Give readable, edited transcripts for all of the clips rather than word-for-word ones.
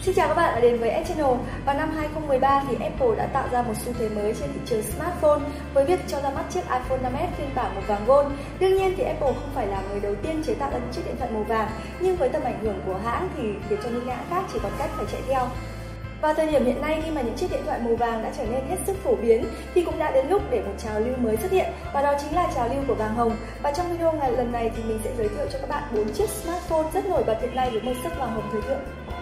Xin chào các bạn đã đến với Ed Channel. Vào năm 2013 thì Apple đã tạo ra một xu thế mới trên thị trường smartphone với việc cho ra mắt chiếc iPhone 5s phiên bản màu vàng gold. Đương nhiên thì Apple không phải là người đầu tiên chế tạo ra những chiếc điện thoại màu vàng, nhưng với tầm ảnh hưởng của hãng thì khiến cho những hãng khác chỉ còn cách phải chạy theo. Vào thời điểm hiện nay, khi mà những chiếc điện thoại màu vàng đã trở nên hết sức phổ biến thì cũng đã đến lúc để một trào lưu mới xuất hiện, và đó chính là trào lưu của vàng hồng. Và trong video lần này thì mình sẽ giới thiệu cho các bạn 4 chiếc smartphone rất nổi bật hiện nay với màu sắc vàng hồng thời thượng.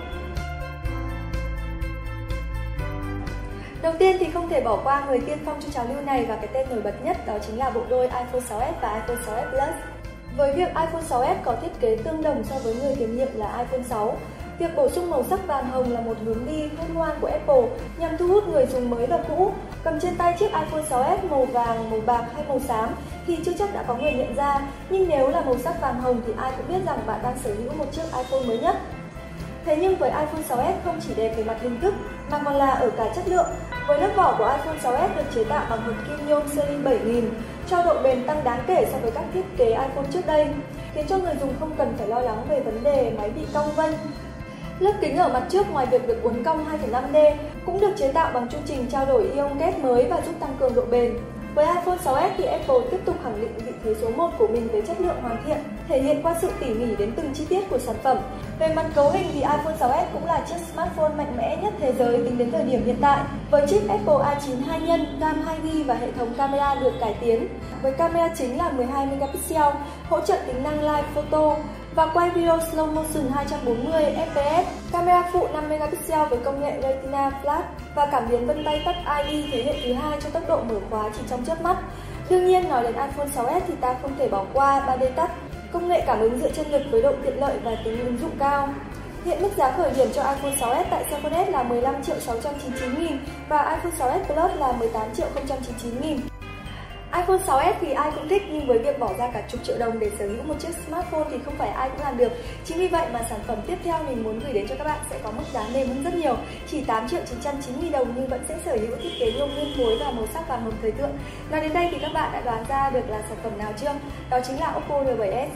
Đầu tiên thì không thể bỏ qua người tiên phong cho trào lưu này, và cái tên nổi bật nhất đó chính là bộ đôi iPhone 6s và iPhone 6s Plus. Với việc iPhone 6s có thiết kế tương đồng so với người tiền nhiệm là iPhone 6, việc bổ sung màu sắc vàng hồng là một hướng đi khôn ngoan của Apple nhằm thu hút người dùng mới và cũ. Cầm trên tay chiếc iPhone 6s màu vàng, màu bạc hay màu xám thì chưa chắc đã có người nhận ra, nhưng nếu là màu sắc vàng hồng thì ai cũng biết rằng bạn đang sở hữu một chiếc iPhone mới nhất. Thế nhưng với iPhone 6s không chỉ đẹp về mặt hình thức mà còn là ở cả chất lượng. Với lớp vỏ của iPhone 6s được chế tạo bằng hợp kim nhôm series 7000, cho độ bền tăng đáng kể so với các thiết kế iPhone trước đây, khiến cho người dùng không cần phải lo lắng về vấn đề máy bị cong vênh. Lớp kính ở mặt trước ngoài việc được uốn cong 2,5D cũng được chế tạo bằng chu trình trao đổi ion kết mới và giúp tăng cường độ bền. Với iPhone 6s thì Apple tiếp tục khẳng định vị thế số 1 của mình với chất lượng hoàn thiện, thể hiện qua sự tỉ mỉ đến từng chi tiết của sản phẩm. Về mặt cấu hình thì iPhone 6s cũng là chiếc smartphone mạnh mẽ nhất thế giới tính đến thời điểm hiện tại. Với chip Apple A9 2 nhân, RAM 2GB và hệ thống camera được cải tiến, với camera chính là 12 megapixel, hỗ trợ tính năng live photo và quay video slow motion 240 fps, camera phụ 5 megapixel với công nghệ Retina Flash và cảm biến vân tay Touch ID thế hệ thứ 2 cho tốc độ mở khóa chỉ trong chớp mắt. Đương nhiên, nói đến iPhone 6s thì ta không thể bỏ qua 3D Touch, công nghệ cảm ứng dựa trên lực với độ tiện lợi và tính ứng dụng cao. Hiện mức giá khởi điểm cho iPhone 6s tại Cellphone là 15.699.000 và iPhone 6s Plus là 18.099.000. iPhone 6s thì ai cũng thích, nhưng với việc bỏ ra cả chục triệu đồng để sở hữu một chiếc smartphone thì không phải ai cũng làm được. Chính vì vậy mà sản phẩm tiếp theo mình muốn gửi đến cho các bạn sẽ có mức giá mềm hơn rất nhiều, chỉ 8.990.000 đồng nhưng vẫn sẽ sở hữu thiết kế nhôm nguyên khối và màu sắc vàng hồng thời thượng. Nói đến đây thì các bạn đã đoán ra được là sản phẩm nào chưa? Đó chính là Oppo R7s.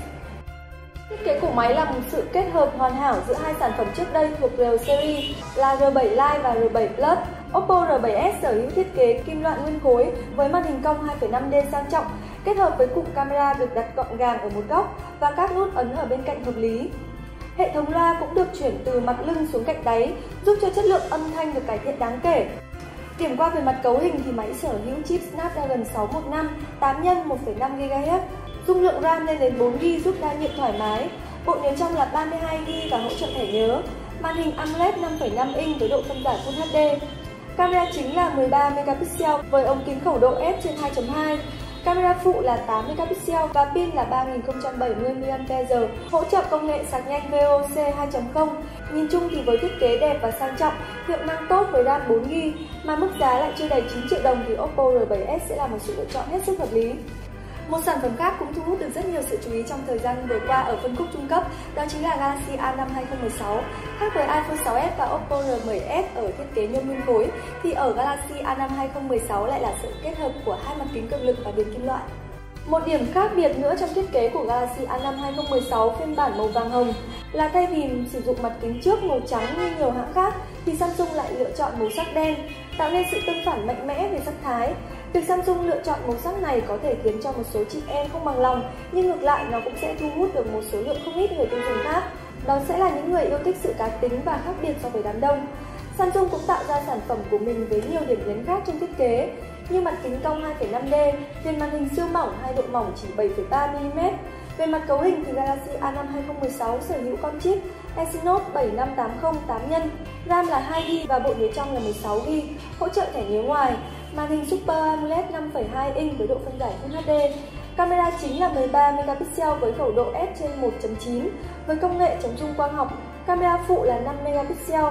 Thiết kế của máy là một sự kết hợp hoàn hảo giữa hai sản phẩm trước đây thuộc R series là R7 Lite và R7 Plus. Oppo R7s sở hữu thiết kế kim loại nguyên khối với màn hình cong 2,5D sang trọng, kết hợp với cụm camera được đặt gọn gàng ở một góc và các nút ấn ở bên cạnh hợp lý. Hệ thống loa cũng được chuyển từ mặt lưng xuống cạnh đáy, giúp cho chất lượng âm thanh được cải thiện đáng kể. Điểm qua về mặt cấu hình thì máy sở hữu chip Snapdragon 615 8 nhân 1,5 GHz, dung lượng RAM lên đến 4GB giúp đa nhiệm thoải mái. Bộ nhớ trong là 32GB và hỗ trợ thẻ nhớ. Màn hình AMOLED 5,5 inch với độ phân giải Full HD. Camera chính là 13 megapixel với ống kính khẩu độ f/2.2. Camera phụ là 8 megapixel và pin là 3070 mAh, hỗ trợ công nghệ sạc nhanh VOC 2.0. Nhìn chung thì với thiết kế đẹp và sang trọng, hiệu năng tốt với RAM 4GB mà mức giá lại chưa đầy 9 triệu đồng thì Oppo R7s sẽ là một sự lựa chọn hết sức hợp lý. Một sản phẩm khác cũng thu hút được rất nhiều sự chú ý trong thời gian vừa qua ở phân khúc trung cấp, đó chính là Galaxy A5 2016. Khác với iPhone 6s và Oppo R7s ở thiết kế nhôm nguyên khối, thì ở Galaxy A5 2016 lại là sự kết hợp của hai mặt kính cường lực và viền kim loại. Một điểm khác biệt nữa trong thiết kế của Galaxy A5 2016 phiên bản màu vàng hồng là thay vì sử dụng mặt kính trước màu trắng như nhiều hãng khác thì Samsung lại lựa chọn màu sắc đen, tạo nên sự tương phản mạnh mẽ về sắc thái. Việc Samsung lựa chọn màu sắc này có thể khiến cho một số chị em không bằng lòng, nhưng ngược lại nó cũng sẽ thu hút được một số lượng không ít người tiêu dùng khác. Đó sẽ là những người yêu thích sự cá tính và khác biệt so với đám đông. Samsung cũng tạo ra sản phẩm của mình với nhiều điểm nhấn khác trong thiết kế, như mặt kính cong 2,5D, viền màn hình siêu mỏng hay độ mỏng chỉ 7,3mm. Về mặt cấu hình thì Galaxy A5 2016 sở hữu con chip Exynos 7580 8 nhân, RAM là 2GB và bộ nhớ trong là 16GB, hỗ trợ thẻ nhớ ngoài. Màn hình Super AMOLED 5,2 inch với độ phân giải Full HD. Camera chính là 13 megapixel với khẩu độ f/1.9 với công nghệ chống rung quang học. Camera phụ là 5 megapixel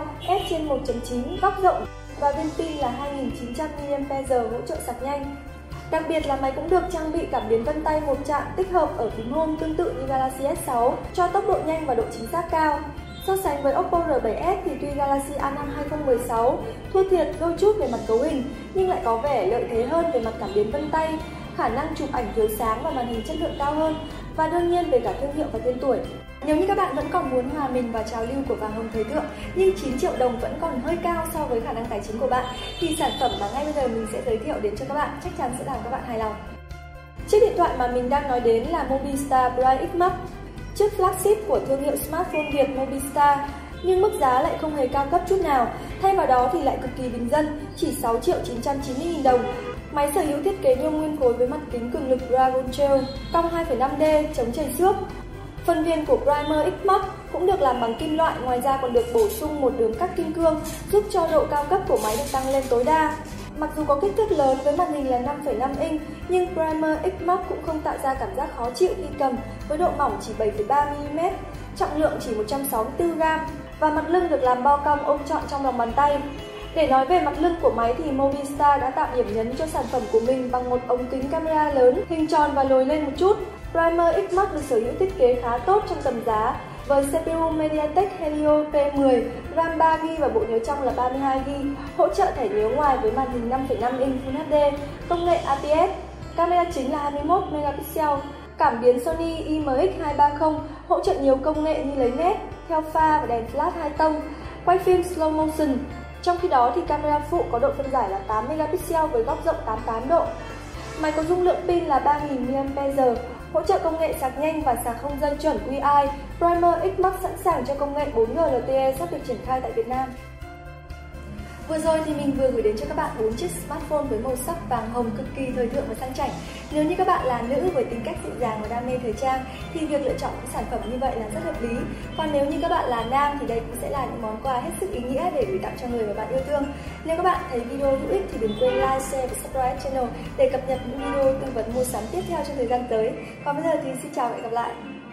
f/1.9 góc rộng và viên pin là 2900 mAh, hỗ trợ sạc nhanh. Đặc biệt là máy cũng được trang bị cảm biến vân tay một chạm tích hợp ở phím home tương tự như Galaxy S6 cho tốc độ nhanh và độ chính xác cao. So sánh với Oppo R7s thì tuy Galaxy A5 2016 thua thiệt đôi chút về mặt cấu hình nhưng lại có vẻ lợi thế hơn về mặt cảm biến vân tay, khả năng chụp ảnh thiếu sáng và màn hình chất lượng cao hơn. và đương nhiên về cả thương hiệu và tên tuổi. Nếu như các bạn vẫn còn muốn hòa mình vào trào lưu của vàng hồng thời thượng nhưng 9 triệu đồng vẫn còn hơi cao so với khả năng tài chính của bạn, thì sản phẩm mà ngay bây giờ mình sẽ giới thiệu đến cho các bạn chắc chắn sẽ làm các bạn hài lòng. Chiếc điện thoại mà mình đang nói đến là Mobistar Bright X Max, chiếc flagship của thương hiệu smartphone Việt Mobistar, nhưng mức giá lại không hề cao cấp chút nào. Thay vào đó thì lại cực kỳ bình dân, chỉ 6.990.000 đồng. Máy sở hữu thiết kế nhôm nguyên khối với mặt kính cường lực Dragon Trail, cong 2,5D, chống chảy xước. Phần viền của Primer X Max cũng được làm bằng kim loại, ngoài ra còn được bổ sung một đường cắt kim cương giúp cho độ cao cấp của máy được tăng lên tối đa. Mặc dù có kích thước lớn với màn hình là 5,5 inch, nhưng Primer X Max cũng không tạo ra cảm giác khó chịu khi cầm với độ mỏng chỉ 7,3mm, trọng lượng chỉ 164g và mặt lưng được làm bo cong ôm trọn trong lòng bàn tay. Để nói về mặt lưng của máy thì Mobistar đã tạo điểm nhấn cho sản phẩm của mình bằng một ống kính camera lớn, hình tròn và lồi lên một chút. Primer X Max được sở hữu thiết kế khá tốt trong tầm giá với CPU MediaTek Helio P10, RAM 3GB và bộ nhớ trong là 32GB, hỗ trợ thẻ nhớ ngoài với màn hình 5,5 inch Full HD, công nghệ APS, camera chính là 21 megapixel, cảm biến Sony IMX230, hỗ trợ nhiều công nghệ như lấy nét, theo pha và đèn flash 2 tông, quay phim slow motion. Trong khi đó thì camera phụ có độ phân giải là 8 megapixel với góc rộng 88 độ. Máy có dung lượng pin là 3000 mAh, hỗ trợ công nghệ sạc nhanh và sạc không dây chuẩn Qi. Primer X Max sẵn sàng cho công nghệ 4G LTE sắp được triển khai tại Việt Nam. Vừa rồi thì mình vừa gửi đến cho các bạn 4 chiếc smartphone với màu sắc vàng hồng cực kỳ thời thượng và sang chảnh. Nếu như các bạn là nữ với tính cách dịu dàng và đam mê thời trang thì việc lựa chọn những sản phẩm như vậy là rất hợp lý. Còn nếu như các bạn là nam thì đây cũng sẽ là những món quà hết sức ý nghĩa để gửi tặng cho người mà bạn yêu thương. Nếu các bạn thấy video hữu ích thì đừng quên like, share và subscribe channel để cập nhật những video tư vấn mua sắm tiếp theo trong thời gian tới. Còn bây giờ thì xin chào và hẹn gặp lại.